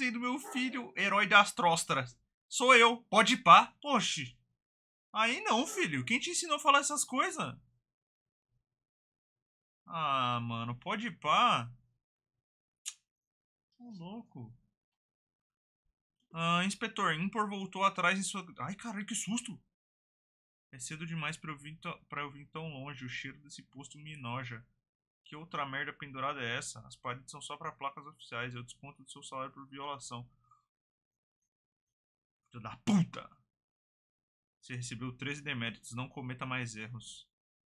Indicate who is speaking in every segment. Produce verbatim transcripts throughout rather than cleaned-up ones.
Speaker 1: fazendo, meu filho? Herói das tróstras. Sou eu. Pode ir pá. Oxi. Aí não, filho. Quem te ensinou a falar essas coisas? Ah, mano. Pode ir pá. Tô louco. Ah, inspetor. Impor voltou atrás em sua... Ai, caralho, que susto. É cedo demais pra eu, vir pra eu vir tão longe. O cheiro desse posto me enoja. Que outra merda pendurada é essa? As paredes são só pra placas oficiais. Eu desconto do seu salário por violação. Filho da puta! Você recebeu treze deméritos. Não cometa mais erros.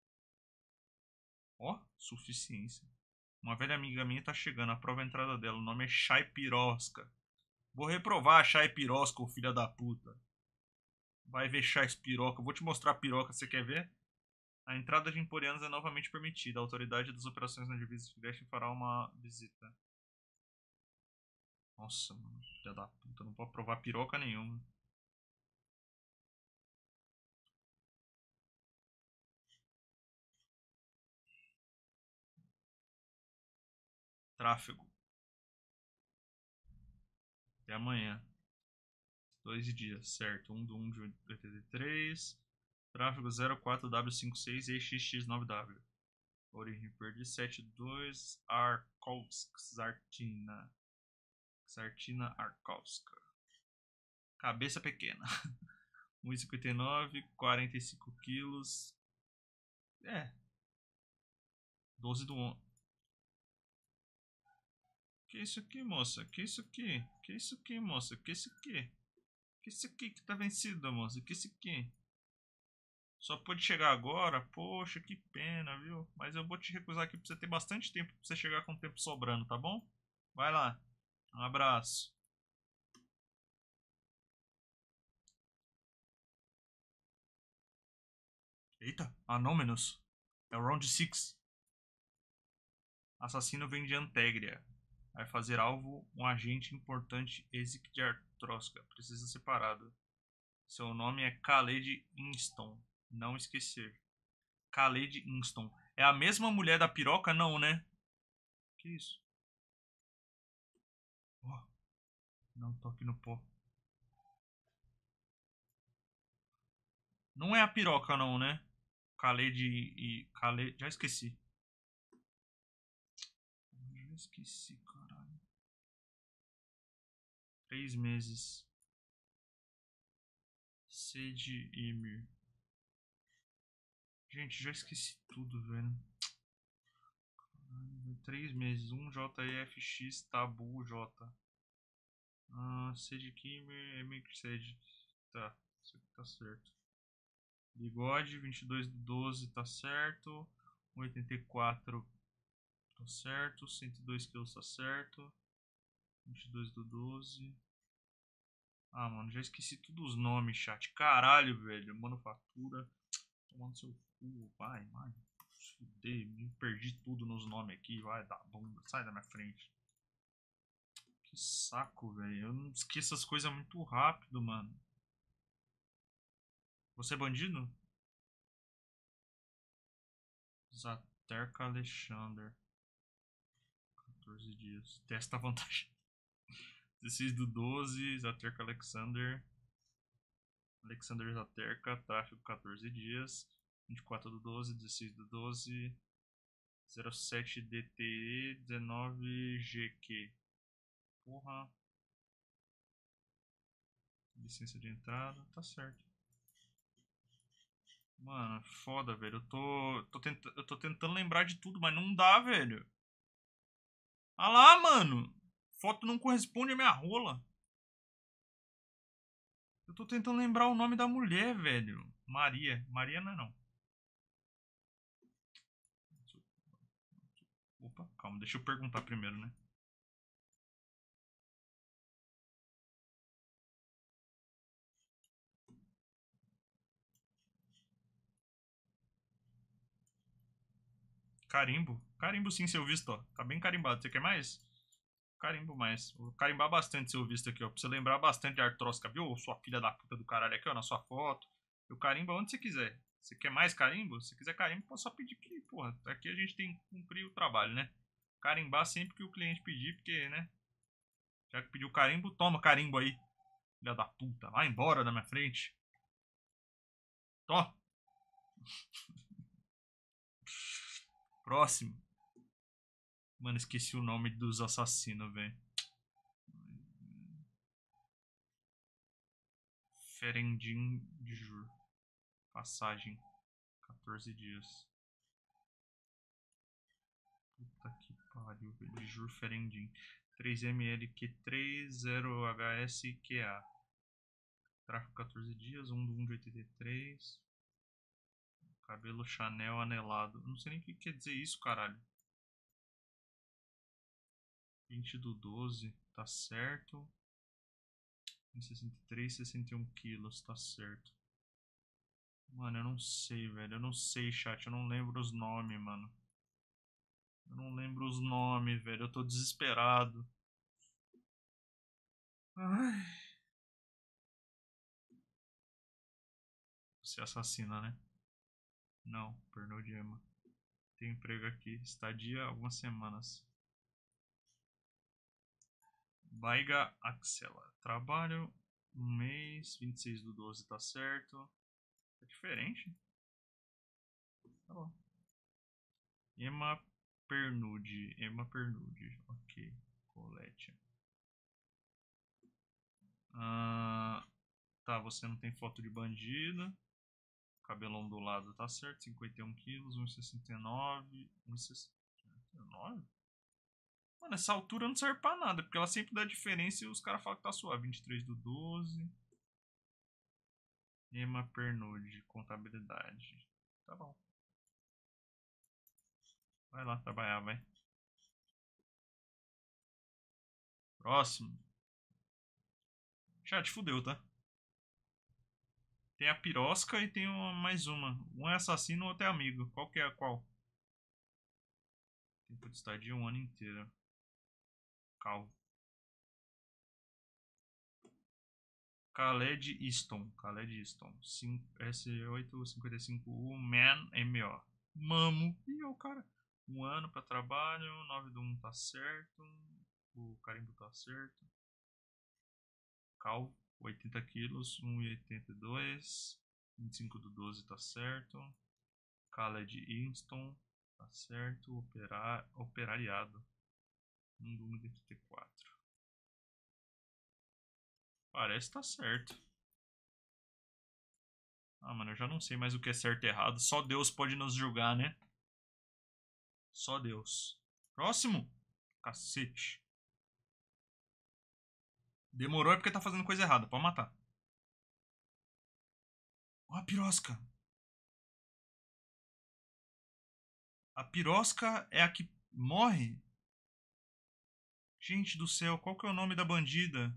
Speaker 1: Ó, oh, suficiência. Uma velha amiga minha tá chegando. Aprova a entrada dela. O nome é Chay Pirosca. Vou reprovar a Chay Pirosca, ô filha da puta. Vai ver Chay Piroca. Vou te mostrar a piroca. Você quer ver? A entrada de emporianos é novamente permitida. A autoridade das operações na divisa sudeste fará uma visita. Nossa, mano. Filha da puta. Não pode provar piroca nenhuma. Tráfego. Até amanhã. Dois dias, certo. um de um de oitenta e três. Tráfego zero quatro W cinquenta e seis E X X nove W. Origem perdi setenta e dois. Arkovsk. Zartina. Zartina Arkovska. Cabeça pequena. um e cinquenta e nove. quarenta e cinco quilos. É. doze do onze. Que isso aqui, moça? Que isso aqui? Que isso aqui, moça? Que isso aqui? Que isso aqui que tá vencido, moça? Que isso aqui? Só pode chegar agora? Poxa, que pena, viu? Mas eu vou te recusar aqui pra você ter bastante tempo pra você chegar com o tempo sobrando, tá bom? Vai lá. Um abraço. Eita, Anômenos. É o Round seis. Assassino vem de Antegria. Vai fazer alvo um agente importante, Ezik de Artroska. Precisa ser parado. Seu nome é Khaled Inston. Não esquecer. Khaled Inston. É a mesma mulher da piroca? Não, né? Que isso? Oh, não toque no pó. Não é a piroca, não, né? Khaled e... Khaled... Já esqueci. Já esqueci, caralho. Três meses. Sede Emir. Gente, já esqueci tudo, velho. Caralho, três meses. um J E F X Tabu J. Ah, Sede Kimmer, Emir Sede. Tá, isso aqui tá certo. Bigode, vinte e dois do doze, tá certo. oitenta e quatro, tá certo. cento e dois quilos, tá certo. vinte e dois do doze. Ah, mano, já esqueci todos os nomes, chat. Caralho, velho. Manufatura. Tomando seu cu. Vai, vai. Fudei, me perdi tudo nos nomes aqui. Vai dar bunda. Sai da minha frente. Que saco, velho. Eu não esqueço as coisas muito rápido, mano. Você é bandido? Zaterka Alexander. quatorze dias. Testa a vantagem. dezesseis do doze. Zaterka Alexander. Alexander Zaterka. Tráfego quatorze dias. vinte e quatro do doze. dezesseis do doze. zero sete D T E. dezenove G Q. Porra. Licença de entrada. Tá certo. Mano, foda, velho. Eu tô, tô tenta... eu tô tentando lembrar de tudo, mas não dá, velho. Ah lá, mano. Foto não corresponde à minha rola. Eu tô tentando lembrar o nome da mulher, velho. Maria. Maria não é não. Opa, calma. Deixa eu perguntar primeiro, né? Carimbo? Carimbo sim, seu visto, ó. Tá bem carimbado. Você quer mais? Carimbo mais. Vou carimbar bastante seu visto aqui, ó. Pra você lembrar bastante de Artrosca, viu? Sua filha da puta do caralho aqui, ó, na sua foto. Eu carimbo onde você quiser. Você quer mais carimbo? Se quiser carimbo, pode só pedir que, porra, aqui a gente tem que cumprir o trabalho, né? Carimbar sempre que o cliente pedir, porque, né? Já que pediu carimbo, toma carimbo aí. Filha da puta, vai embora da minha frente. Tó. Próximo. Mano, esqueci o nome dos assassinos, velho. Ferendin de Jur. Passagem. quatorze dias. Puta que pariu, velho. De Jur Ferendin. três M L Q três, zero H S Q A. Tráfico quatorze dias, um do um de oitenta e três. Cabelo Chanel anelado. Não sei nem o que quer dizer isso, caralho. vinte do doze, tá certo. sessenta e três, sessenta e um quilos, tá certo. Mano, eu não sei, velho. Eu não sei, chat. Eu não lembro os nomes, mano. Eu não lembro os nomes, velho. Eu tô desesperado. Ai. Você assassina, né? Não, perdão de Emma. Tem emprego aqui. Estadia algumas semanas. Baiga Axela. Trabalho um mês. vinte e seis do doze tá certo. É diferente. Tá bom. Emma Pernude. Emma Pernude. Ok. Colete. Ah, tá, você não tem foto de bandido. Cabelo ondulado tá certo. cinquenta e um quilos. um e sessenta e nove. um e sessenta e nove? Mano, essa altura não serve pra nada. Porque ela sempre dá diferença e os caras falam que tá suave. vinte e três do doze. Emma Pernude. Contabilidade. Tá bom. Vai lá trabalhar, vai. Próximo. Chat, fudeu, tá? Tem a pirosca e tem uma, mais uma. Um é assassino, o outro é amigo. Qual que é a qual? Tempo de estadia um ano inteiro. Calvo. Khaled Easton. Khaled Easton. S oito cinquenta e cinco U Man M O. Mamo. Ih, é o cara. Um ano pra trabalho. nove do um tá certo. O carimbo tá certo. Calvo. oitenta quilos. um e oitenta e dois. vinte e cinco do doze tá certo. Khaled Easton. Tá certo. Operar, operariado. um do um de oitenta e quatro. Parece que tá certo. Ah, mano, eu já não sei mais o que é certo e errado. Só Deus pode nos julgar, né? Só Deus. Próximo. Cacete. Demorou é porque tá fazendo coisa errada. Pode matar. Ó, a pirosca. A pirosca é a que morre? Gente do céu, qual que é o nome da bandida?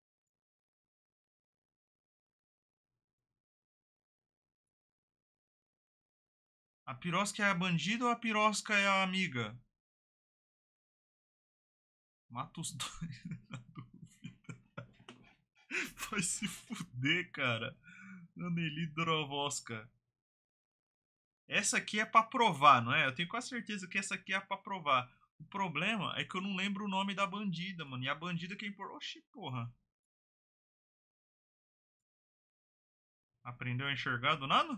Speaker 1: A pirosca é a bandida ou a pirosca é a amiga? Mata os dois na dúvida. Vai se fuder, cara. Anneli Dorovoska. Essa aqui é pra provar, não é? Eu tenho quase certeza que essa aqui é pra provar. O problema é que eu não lembro o nome da bandida, mano. E a bandida que é importante. Oxi, porra. Aprendeu a enxergar do nada?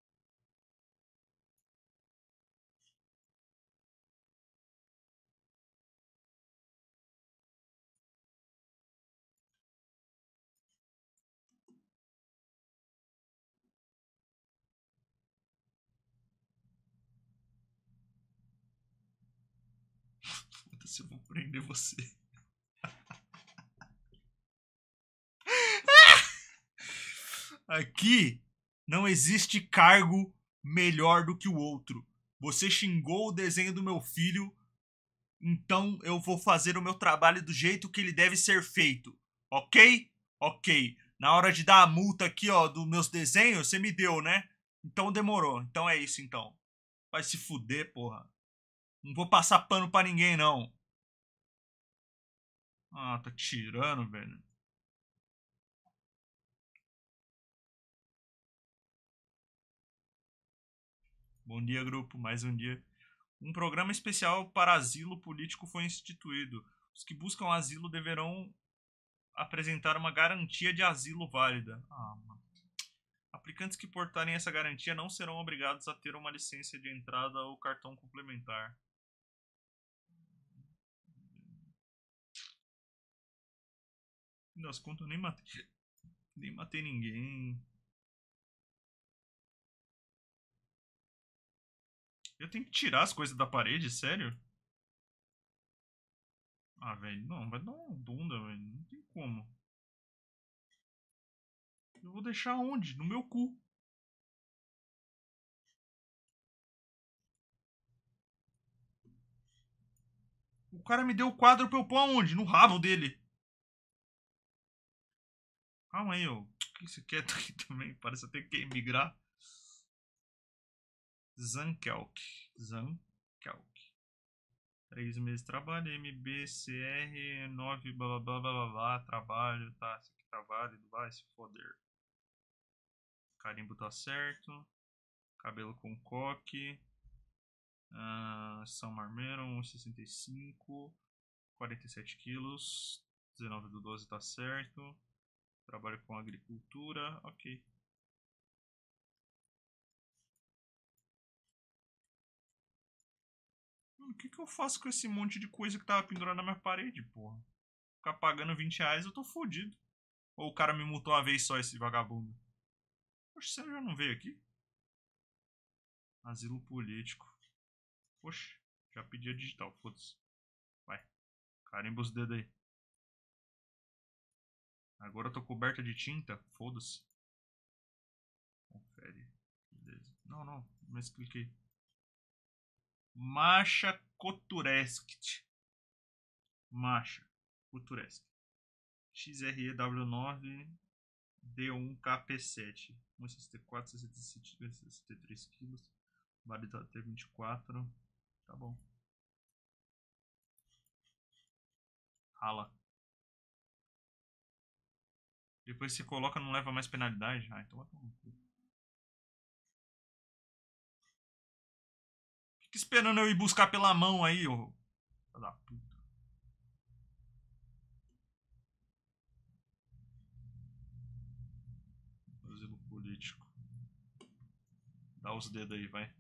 Speaker 1: Foda-se, eu vou prender você. Aqui não existe cargo melhor do que o outro. Você xingou o desenho do meu filho, então eu vou fazer o meu trabalho do jeito que ele deve ser feito. Ok? Ok. Na hora de dar a multa aqui, ó, dos meus desenhos, você me deu, né? Então demorou. Então é isso, então. Vai se fuder, porra. Não vou passar pano pra ninguém, não. Ah, tá tirando, velho. Bom dia, grupo. Mais um dia. Um programa especial para asilo político foi instituído. Os que buscam asilo deverão apresentar uma garantia de asilo válida. Ah, mano. Aplicantes que portarem essa garantia não serão obrigados a ter uma licença de entrada ou cartão complementar. Das contas, eu nem matei, nem matei ninguém. Eu tenho que tirar as coisas da parede, sério? Ah, velho, não, vai dar uma bunda, velho. Não tem como. Eu vou deixar onde? No meu cu. O cara me deu o quadro pra eu pôr aonde? No rabo dele. Calma aí, ó. O que você quer aqui também? Parece até que quer emigrar. Zankelk. Zankelk. Três meses de trabalho, M B C R, nove, blá blá blá blá blá, trabalho, tá, isso aqui tá válido, vai se foder. Carimbo tá certo. Cabelo com coque. Uh, São Marmero, um e sessenta e cinco. quarenta e sete quilos. dezenove do doze tá certo. Trabalho com agricultura, ok. Mano, o que que eu faço com esse monte de coisa que tava pendurada na minha parede, porra? Ficar pagando vinte reais eu tô fodido. Ou o cara me multou uma vez só, esse vagabundo? Poxa, você já não veio aqui? Asilo político. Poxa, já pedi a digital, foda-se. Vai, carimba os dedos aí. Agora eu tô coberta de tinta, foda-se. Confere. Beleza. Não, não, mas cliquei. Masha Koturesk. Masha Koturesk. X R E W nove D um K P sete. um e sessenta e quatro, sessenta e sete, sessenta e três quilos. Válido até vinte e quatro. Tá bom. Rala. Depois você coloca, não leva mais penalidade. Ah, então vai tomar um cu. Fica esperando eu ir buscar pela mão aí, ô. Filho da puta. Asilo político. Dá os dedos aí, vai.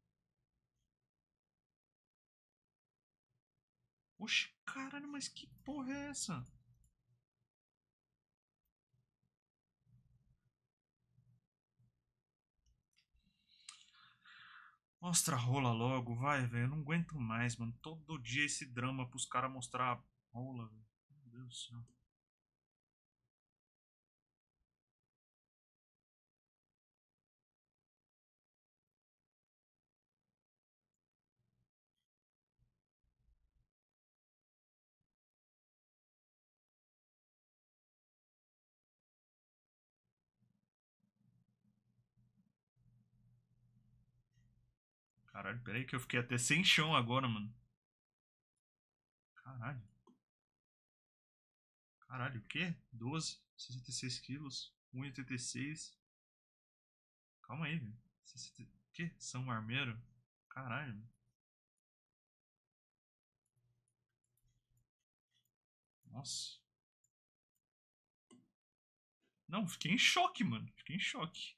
Speaker 1: Oxe, caralho, mas que porra é essa? Mostra a rola logo, vai, velho. Eu não aguento mais, mano. Todo dia esse drama pros caras mostrar a rola, velho. Meu Deus do céu. Caralho, peraí que eu fiquei até sem chão agora, mano. Caralho. Caralho, o quê? doze, sessenta e seis quilos, um e oitenta e seis. Calma aí, velho. sessenta... O quê? São Marmero? Caralho. Nossa. Não, fiquei em choque, mano. Fiquei em choque.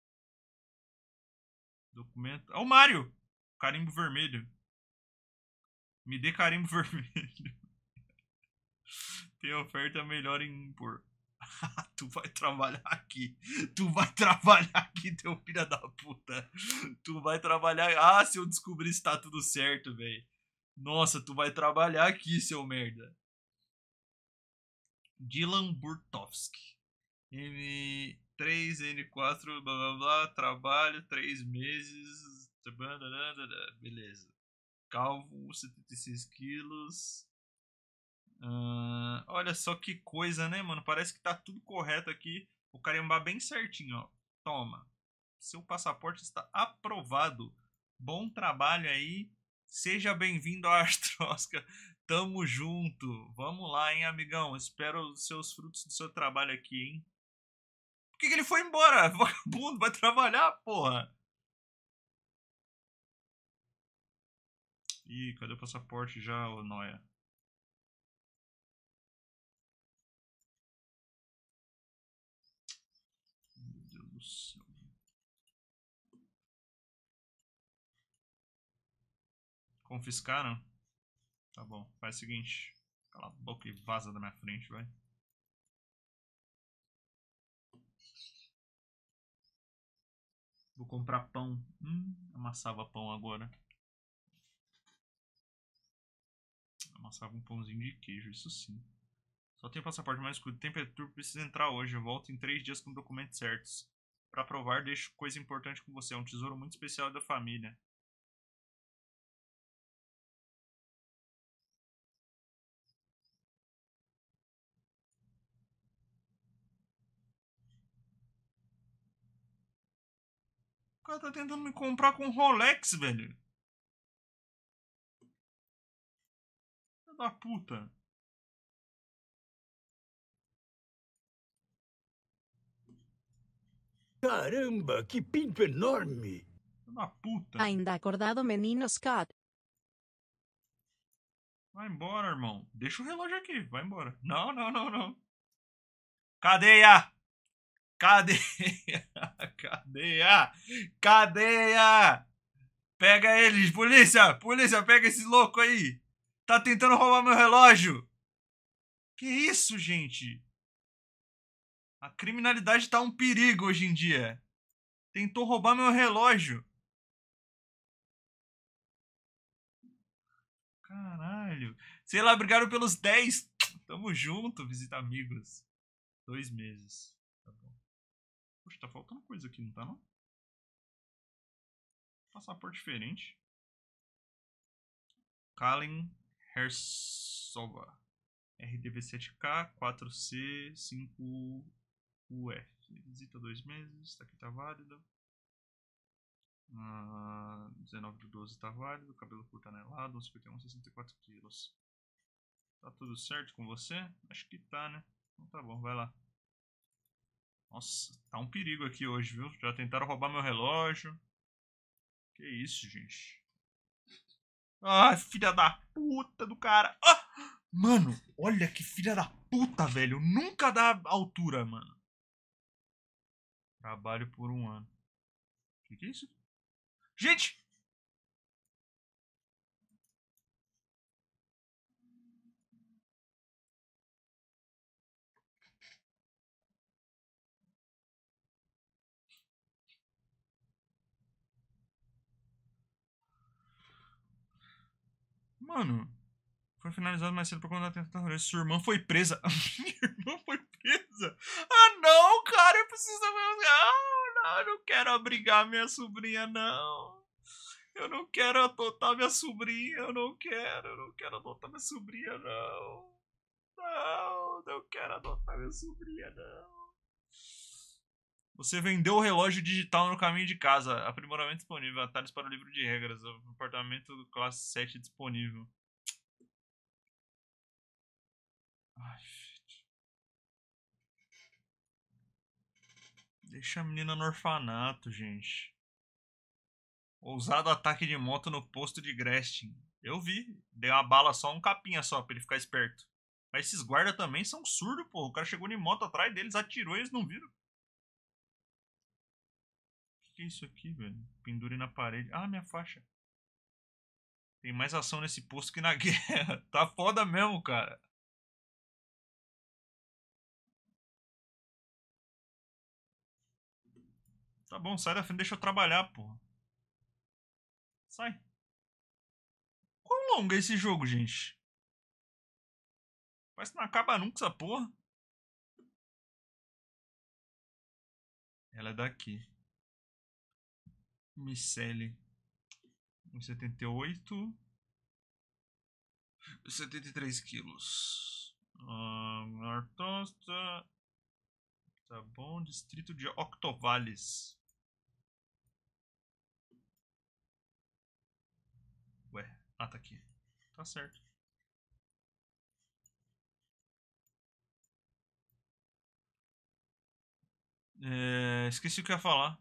Speaker 1: Documento. Ó, o Mario! Carimbo vermelho. Me dê carimbo vermelho. Tem oferta melhor em impor. Tu vai trabalhar aqui. Tu vai trabalhar aqui, teu filho da puta. Tu vai trabalhar. Ah, se eu descobrir se tá tudo certo, velho. Nossa, tu vai trabalhar aqui, seu merda. Dylan Burtovski. M três, N quatro, blá blá blá. Trabalho, três meses. Beleza. Calvo, setenta e seis quilos. Uh, olha só que coisa, né, mano? Parece que tá tudo correto aqui. O carimbar bem certinho, ó. Toma. Seu passaporte está aprovado. Bom trabalho aí. Seja bem-vindo à Artrosca. Tamo junto. Vamos lá, hein, amigão. Espero os seus frutos do seu trabalho aqui, hein? Por que, que ele foi embora? Vagabundo, vai trabalhar, porra. Ih, cadê o passaporte já, ô Noia? Confiscaram? Tá bom, faz o seguinte. Cala a boca e vaza da minha frente, vai. Vou comprar pão. Hum, amassava pão agora. Amassava um pãozinho de queijo, isso sim. Só tenho passaporte mais escudo. Temperatura precisa entrar hoje. Eu volto em três dias com documentos certos. Pra provar, deixo coisa importante com você. É um tesouro muito especial da família. O cara tá tentando me comprar com Rolex, velho. Filho da puta.
Speaker 2: Caramba, que pinto enorme!
Speaker 1: Filho da puta.
Speaker 3: Ainda acordado, menino Scott?
Speaker 1: Vai embora, irmão. Deixa o relógio aqui. Vai embora. Não, não, não, não. Cadeia! Cadeia! Cadeia! Cadeia! Pega eles, polícia! Polícia, pega esse louco aí! Tá tentando roubar meu relógio! Que isso, gente? A criminalidade tá um perigo hoje em dia. Tentou roubar meu relógio. Caralho. Sei lá, brigaram pelos dez. Tamo junto, visita amigos. Dois meses. Tá bom. Poxa, tá faltando coisa aqui, não tá não? Passaporte diferente. Kalin Hersova. R D V sete K quatro C cinco U F. Visita dois meses. Tá aqui, tá válido. Uh, dezenove do doze tá válido. Cabelo curto anelado. cinquenta e um, sessenta e quatro quilos. Tá tudo certo com você? Acho que tá, né? Então tá bom, vai lá. Nossa, tá um perigo aqui hoje, viu? Já tentaram roubar meu relógio. Que isso, gente. Ah, filha da puta do cara. Ah! Mano, olha que filha da puta, velho. Nunca dá altura, mano. Trabalho por um ano. O que, que é isso? Gente! Mano, foi finalizado mais cedo por conta da tentativa terrorista. Sua irmã foi presa. Minha irmã foi presa? Ah, não, cara, eu preciso... Não, não, eu não quero abrigar minha sobrinha, não. Eu não quero adotar minha sobrinha, eu não quero, eu não quero adotar minha sobrinha, não. Não, não quero adotar minha sobrinha, não. Você vendeu o relógio digital no caminho de casa. Aprimoramento disponível. Atalhos para o livro de regras. Apartamento classe sete disponível. Ai, deixa a menina no orfanato, gente. Ousado ataque de moto no posto de Grestin. Eu vi. Dei uma bala só, um capinha só, pra ele ficar esperto. Mas esses guardas também são surdos, pô. O cara chegou de moto atrás deles, atirou e eles não viram. O que, que é isso aqui, velho? Pendure na parede. Ah, minha faixa. Tem mais ação nesse posto que na guerra. Tá foda mesmo, cara. Tá bom, sai da frente, deixa eu trabalhar, porra. Sai. Quão longo é esse jogo, gente? Parece que não acaba nunca essa porra. Ela é daqui. Micelle. um e setenta e oito. setenta e três quilos. Ah, Nortosta. Tá bom. Distrito de Octovales. Ué. Ah, tá aqui. Tá certo. É, esqueci o que eu ia falar.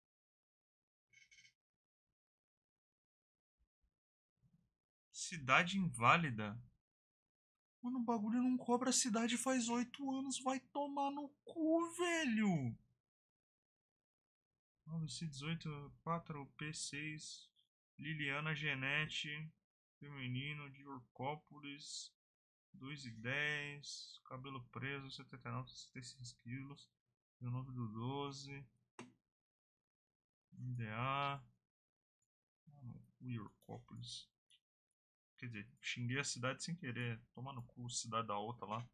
Speaker 1: Cidade inválida. Mano, o bagulho não cobra a cidade faz oito anos. Vai tomar no cu, velho. nove C dezoito, quatro P seis. Liliana Genete. Feminino de Orcópolis. dois e dez. Cabelo preso, setenta e nove, sessenta e seis quilos. dezenove do doze. M D A. Orcópolis. Quer dizer, xinguei a cidade sem querer. Toma no cu, cidade da outra lá.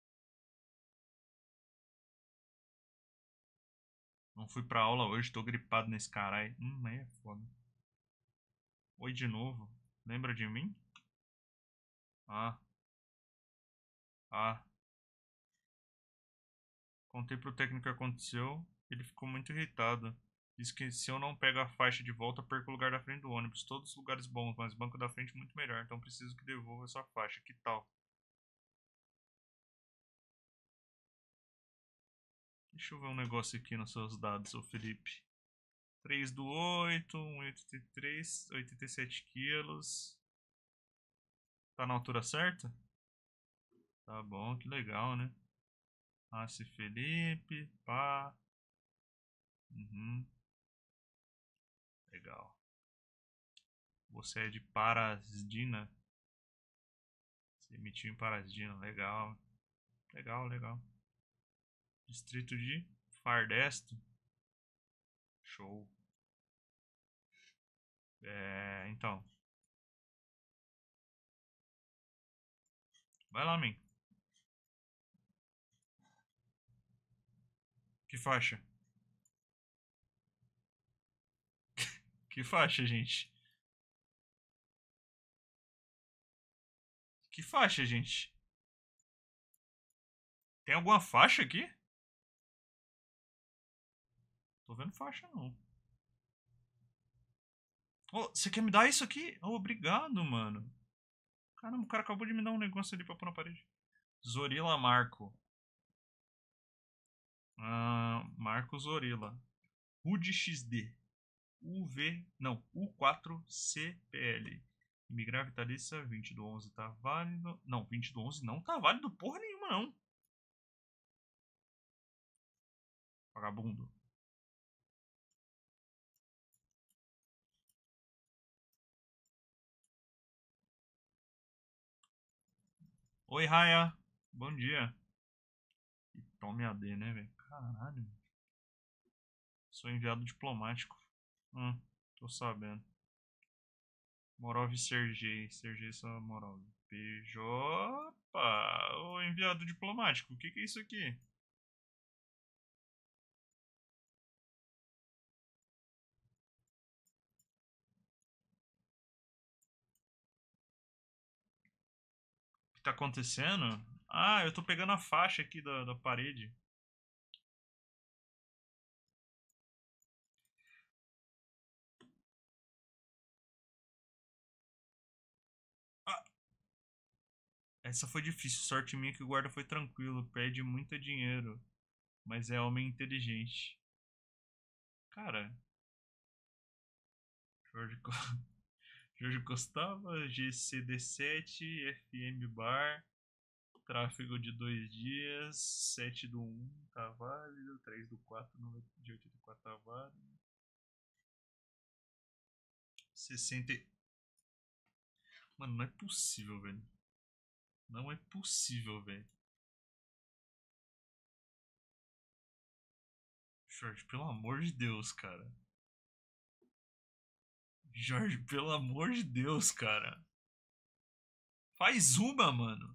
Speaker 1: Não fui pra aula hoje, tô gripado nesse caralho. Hum, aí é foda. Oi de novo. Lembra de mim? Ah. Ah. Contei pro técnico o que aconteceu. Ele ficou muito irritado. Disse que se eu não pego a faixa de volta, perco o lugar da frente do ônibus. Todos os lugares bons, mas o banco da frente muito melhor. Então preciso que devolva essa faixa. Que tal? Deixa eu ver um negócio aqui nos seus dados, ô Felipe. três do oito, um e oitenta e três, oitenta e sete quilos. Tá na altura certa? Tá bom, que legal, né? Nasce Felipe, pá. Uhum. Legal. Você é de Parasdina? Você emitiu em Parasdina, legal. Legal, legal. Distrito de Fardesto. Show. É, então. Vai lá, man. Que faixa? Que faixa, gente? Que faixa, gente? Tem alguma faixa aqui? Tô vendo faixa, não. Oh, você quer me dar isso aqui? Oh, obrigado, mano. Caramba, o cara acabou de me dar um negócio ali pra pôr na parede. Zorila Marco. Ah, Marco Zorila. Rude X D. U V. Não, U quatro C P L. Imigrar vitalícia, vinte do onze tá válido. Não, vinte do onze não tá válido porra nenhuma, não. Vagabundo. Oi, Raya. Bom dia. E tome A D, né, velho? Caralho. Sou enviado diplomático. Hum, tô sabendo. Morov Sergei. Sergei Samorov. P J. Opa! Ô enviado diplomático, o que, que é isso aqui? O que tá acontecendo? Ah, eu tô pegando a faixa aqui da, da parede. Ah, essa foi difícil. Sorte minha que o guarda foi tranquilo. Perde muito dinheiro. Mas é homem inteligente. Cara. Jorge, Co- Jorge Costava, G C D sete, F M Bar. Tráfego de dois dias. sete do um tá válido. três do quatro de oitenta e quatro tá válido. sessenta. Mano, não é possível, velho. Não é possível, velho. Jorge, pelo amor de Deus, cara. Jorge, pelo amor de Deus, cara. Faz uma, mano.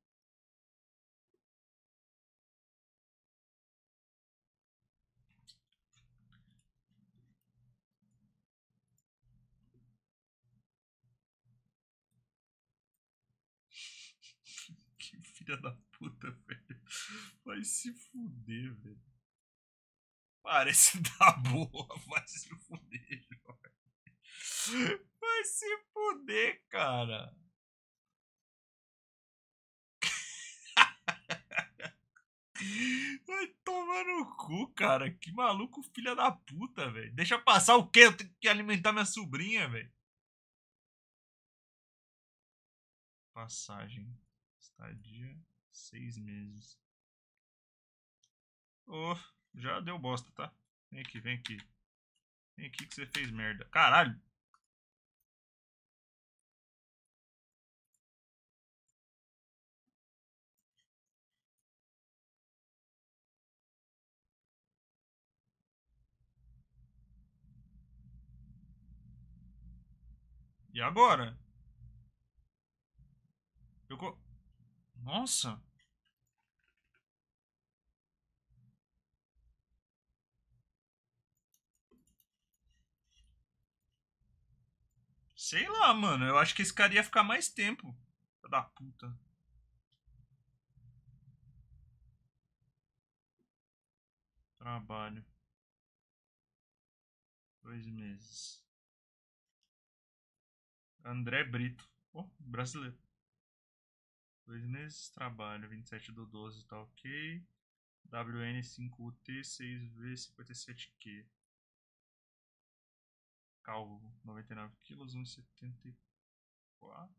Speaker 1: Que filha da puta, velho. Vai se fuder, velho. Parece dar boa. Vai se fuder, Jorge. Vai se fuder, cara. Vai tomar no cu, cara. Que maluco filha da puta, velho. Deixa passar o quê? Eu tenho que alimentar minha sobrinha, velho. Passagem. Estadia. Seis meses. Oh, já deu bosta, tá? Vem aqui, vem aqui. Vem aqui que você fez merda. Caralho. E agora? Eu co... Nossa. Sei lá, mano. Eu acho que esse cara ia ficar mais tempo. Filho da puta. Trabalho. Dois meses. André Brito. Oh, brasileiro. Dois meses, trabalho. vinte e sete do doze, tá ok. W N cinco U T seis V cinquenta e sete Q. Calvo, noventa e nove quilos, um e setenta e quatro.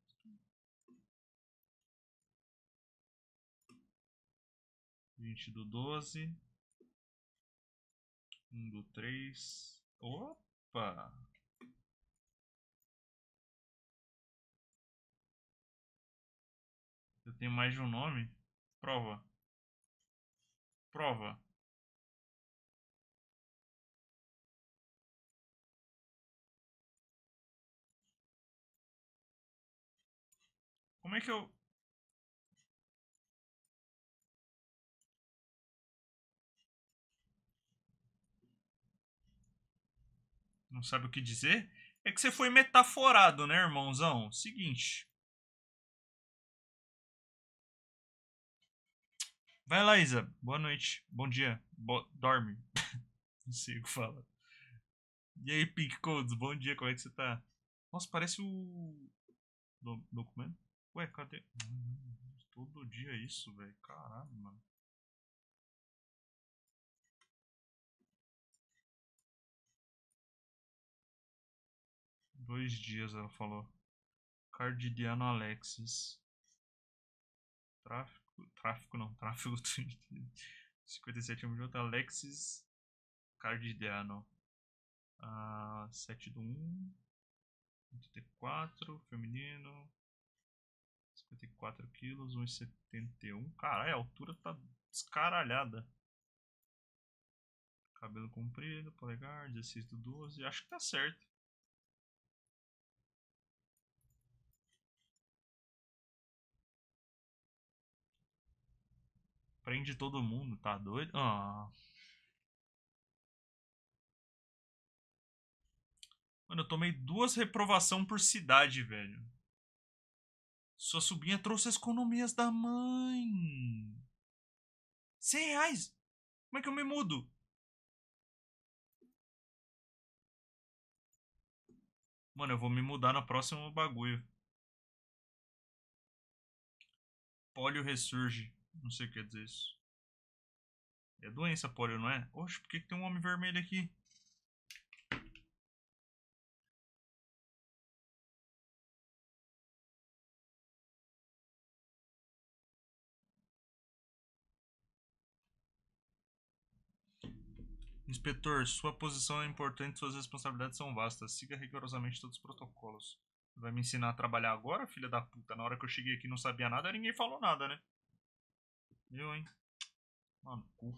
Speaker 1: vinte do doze. um do três. Opa! Eu tenho mais de um nome? Prova. Prova. Como é que eu... Não sabe o que dizer? É que você foi metaforado, né, irmãozão? Seguinte. Vai lá, Isa. Boa noite. Bom dia. Bo... Dorme. Não sei o que fala. E aí, Pink Codes, bom dia, como é que você tá? Nossa, parece o do documento. Ué, cadê? Hum, todo dia é isso, velho. Caralho, mano. Dois dias, ela falou. Cardidiano Alexis. Tráfico. Tráfico não, tráfego. cinquenta e sete minutos. Alexis Cardidiano. Ah, sete do um. oitenta e quatro, feminino. cinquenta e quatro quilos, um e setenta e um. Caralho, a altura tá descaralhada. Cabelo comprido, polegar, dezesseis do doze. Acho que tá certo. Prende todo mundo, tá doido? Ah. Mano, eu tomei duas reprovação por cidade, velho. Sua sobrinha trouxe as economias da mãe. cem reais? Como é que eu me mudo? Mano, eu vou me mudar no próximo bagulho. Polio ressurge. Não sei o que quer dizer isso. É doença polio, não é? Oxe, por que, que tem um homem vermelho aqui? Inspetor, sua posição é importante e suas responsabilidades são vastas. Siga rigorosamente todos os protocolos. Vai me ensinar a trabalhar agora, filha da puta? Na hora que eu cheguei aqui e não sabia nada, ninguém falou nada, né? Eu, hein? Mano, cu.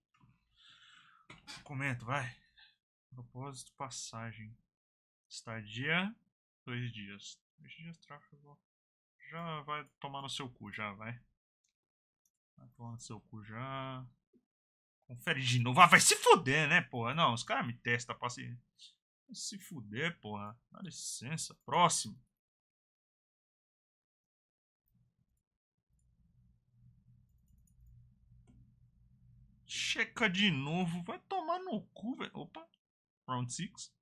Speaker 1: Comenta, vai. Propósito, passagem. Estadia, dois dias. Dois dias, tráfego. Já vai tomar no seu cu, já, vai. Vai tomar no seu cu, já. Confere de novo. Ah, vai se fuder, né, porra? Não, os caras me testam, passa. Vai se fuder, porra. Dá licença. Próximo. Checa de novo. Vai tomar no cu, velho. Opa. Round seis.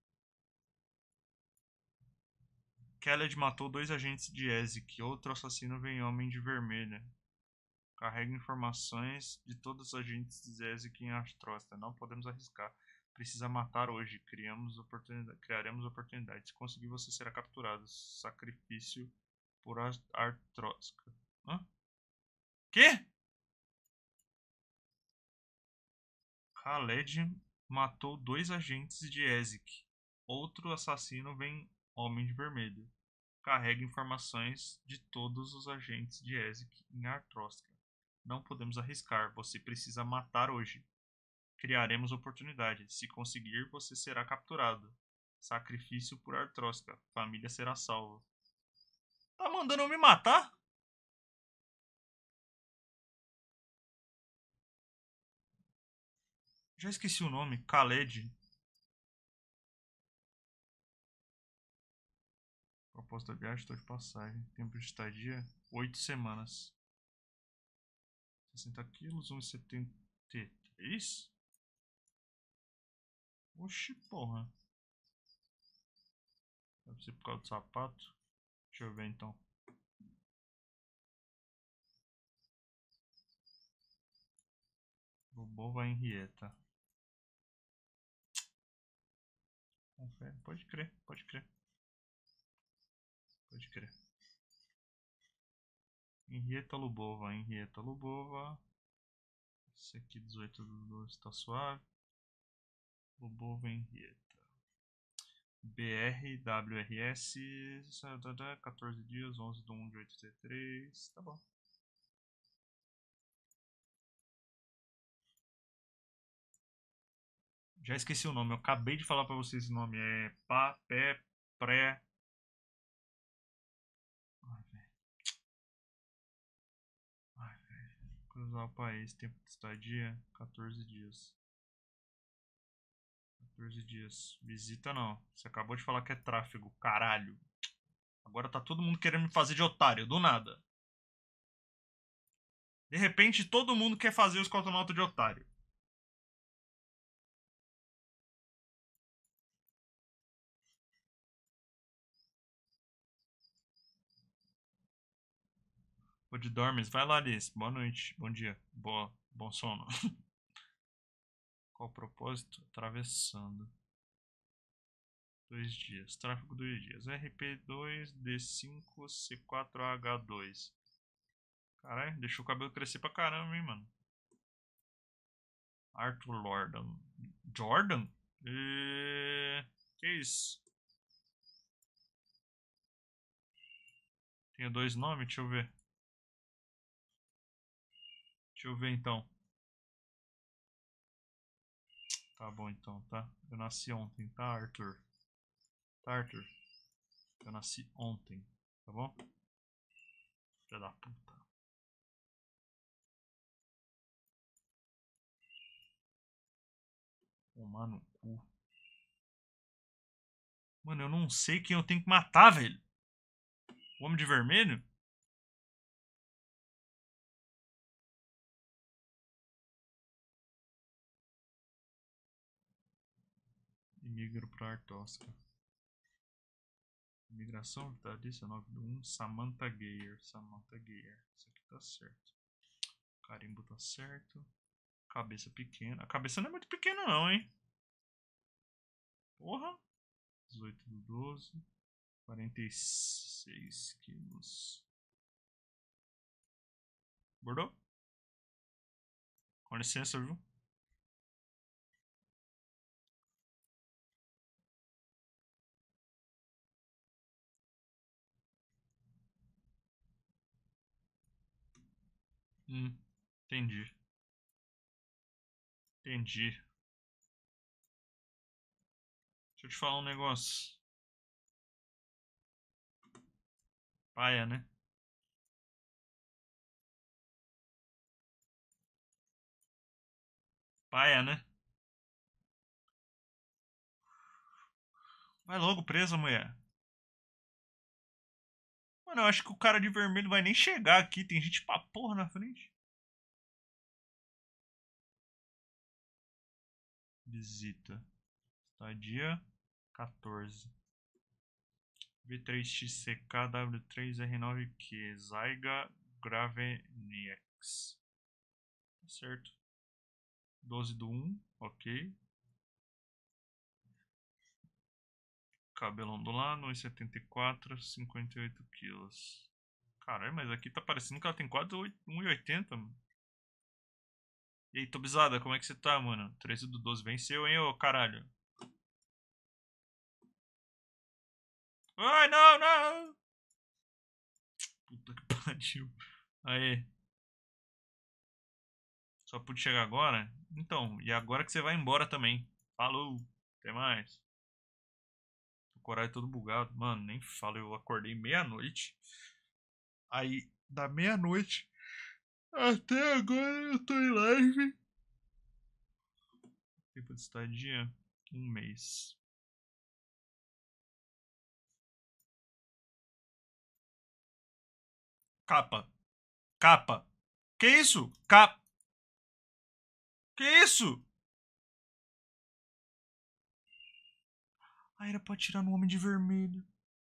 Speaker 1: Khaled matou dois agentes de Ezek. Outro assassino vem homem de vermelha. Carrega informações de todos os agentes de Ezek em Astrosta. Não podemos arriscar. Precisa matar hoje. Criamos oportunidade, criaremos oportunidade. Se conseguir, você será capturado. Sacrifício por Artroska. Hã? Quê? Khaled matou dois agentes de Ezek. Outro assassino vem homem de vermelho. Carrega informações de todos os agentes de Ezek em Artroska. Não podemos arriscar. Você precisa matar hoje. Criaremos oportunidade. Se conseguir, você será capturado. Sacrifício por Artrósca. Família será salva. Tá mandando eu me matar? Já esqueci o nome. Khaled. Proposta da viagem, estou de passagem. Tempo de estadia, oito semanas. sessenta quilos, um e setenta e três? Oxi, porra. Deve ser por causa do sapato. Deixa eu ver então. Lubova Henrietta. Confere. Pode crer, pode crer. Pode crer. Henrietta Lubova, Henrietta Lubova. Esse aqui, dezoito do doze, tá suave. Lubova Henrietta. B R W R S. quatorze dias, onze de um de oitenta e três. Tá bom. Já esqueci o nome, eu acabei de falar pra vocês esse nome. É Pá, Pé, Pré. Ai, velho. Ai, velho. Cruzar o país, tempo de estadia, quatorze dias. quatorze dias. Visita não. Você acabou de falar que é tráfego, caralho. Agora tá todo mundo querendo me fazer de otário, do nada. De repente, todo mundo quer fazer os cosmonautas de otário. Ô de dormes, vai lá, Alice. Boa noite, bom dia, boa, bom sono. Qual o propósito? Atravessando. Dois dias, tráfego dois dias. R P dois, D cinco, C quatro, H dois. Caralho, deixou o cabelo crescer pra caramba, hein, mano. Arthur Lordan. Jordan? E... Que isso? Tem dois nomes? Deixa eu ver. Deixa eu ver então. Tá bom então, tá? Eu nasci ontem, tá, Arthur? Tá, Arthur? Eu nasci ontem, tá bom? Filha da puta. Tomar no cu. Mano, eu não sei quem eu tenho que matar, velho. O Homem de Vermelho? Imigro pra Artosca. Imigração vitalícia nove do um. Samantha Geyer. Samantha Geyer. Isso aqui tá certo. Carimbo tá certo. Cabeça pequena. A cabeça não é muito pequena não, hein? Porra. dezoito do doze. quarenta e seis quilos. Bordou? Com licença, viu? Hum, entendi. Entendi. Deixa eu te falar um negócio. Paia, né? Paia, né? Vai logo presa, mulher. Mano, eu acho que o cara de vermelho vai nem chegar aqui. Tem gente pra porra na frente. Visita. Estadia quatorze. V três X C K W três R nove Q. Zyga Graveniex. Tá certo. doze do um. Ok. Cabelo ondulado, um e setenta e quatro, cinquenta e oito quilos. Caralho, mas aqui tá parecendo que ela tem quase um e oitenta, mano. E aí, Tobizada, como é que você tá, mano? treze do doze venceu, hein, ô caralho. Ai, não, não! Puta que pariu. Aí. Só pude chegar agora? Então, e agora que você vai embora também. Falou, até mais. com o horário todo bugado. Mano, nem falo, eu acordei meia-noite. Aí, da meia-noite até agora eu tô em live. Tempo de estadia? Um mês. Capa. Capa. Que isso? Capa. Que isso? Ah, era pra tirar no Homem de Vermelho.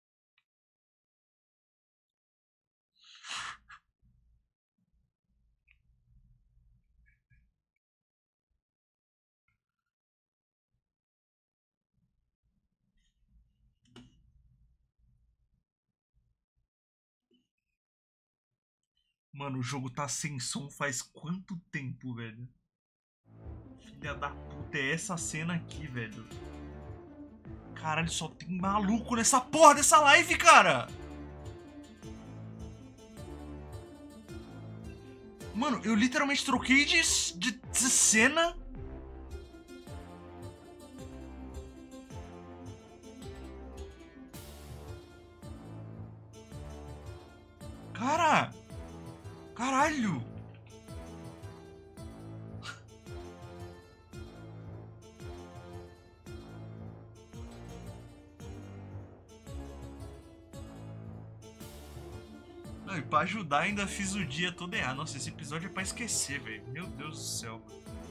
Speaker 1: Mano, o jogo tá sem som faz quanto tempo, velho? Filha da puta, é essa cena aqui, velho. Caralho, só tem maluco nessa porra dessa live, cara! Mano, eu literalmente troquei de, de, de cena. Cara! Caralho! Não, e pra ajudar ainda fiz o dia todo errado. Nossa, esse episódio é pra esquecer, velho. Meu Deus do céu.